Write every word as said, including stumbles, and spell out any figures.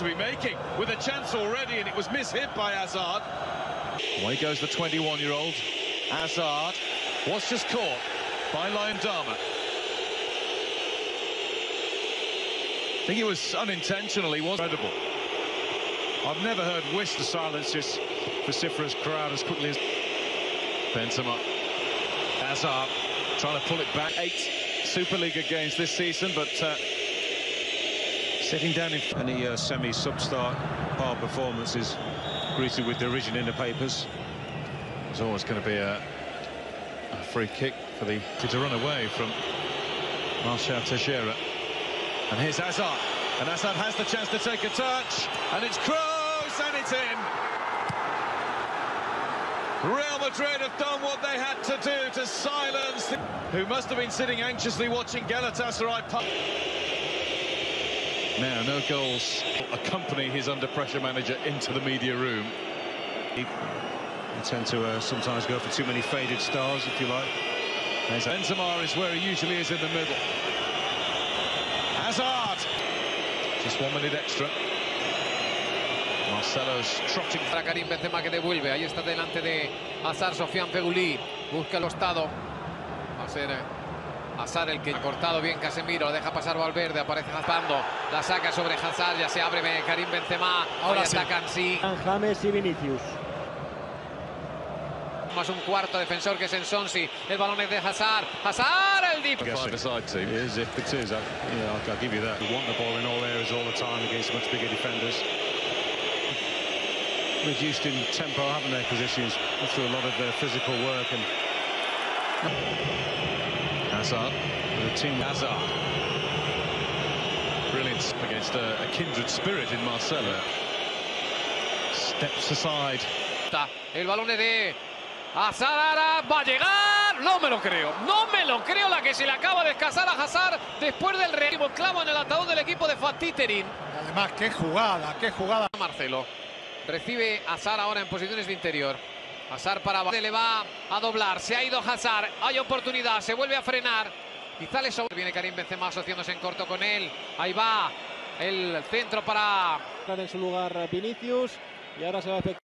be making, with a chance already, and it was mishit by Hazard. Away goes the twenty-one-year-old. Hazard was just caught by Luyendama. I think it was unintentional, he was incredible. I've never heard whist to silence this vociferous crowd as quickly as... Benzema. Hazard trying to pull it back. Eight Superliga games this season, but uh, sitting down in... Any uh, semi-substar hard performances greeted with derision in the papers. There's always going to be a, a free kick for the to run away from Martial Teixeira. And here's Hazard, and Hazard has the chance to take a touch, and it's Kroos, and it's in. Real Madrid have done what they had to do to silence the, who must have been sitting anxiously watching Galatasaray. Now, no goals accompany his under-pressure manager into the media room. They tend to uh, sometimes go for too many faded stars, if you like. Benzema is where he usually is, in the middle. Hazard! Just one minute extra. Marcelo's trotting. Para Karim Benzema, que devuelve. Ahí está delante de Hazard, Sofiane Feghouli. Busca el costado. Va a ser Hazard el que ha cortado bien Casemiro. Lo deja pasar Valverde. Aparece Hazard. La saca sobre Hazard. Ya se abre Karim Benzema. Ahora sí atacan, sí. James y Vinicius. Más un cuarto defensor que es Ensonsi. El balón es de Hazard. Hazard, el dip. Five-a-side team. It is, if it is. I, you know, I'll, I'll give you that. We want the ball in all areas all the time against much bigger defenders. Reduced in tempo, haven't they, positions through a lot of their physical work. And Hazard, the team. Hazard. Brilliant against a, a kindred spirit in Marcelo. Steps aside. El balón es de Hazard. Va a llegar. No me lo creo. No me lo creo la que se le acaba de escasar a Hazard después del reactivo clavo en el ataúd del equipo de Fatih Terim. Además, qué jugada, qué jugada. Marcelo. Recibe Hazard ahora en posiciones de interior. Hazard para abajo. Le va a doblar. Se ha ido Hazard. Hay oportunidad. Se vuelve a frenar. Quizá le sobra. Viene Karim Benzema asociándose en corto con él. Ahí va el centro para... En su lugar Vinicius. Y ahora se va a efectuar.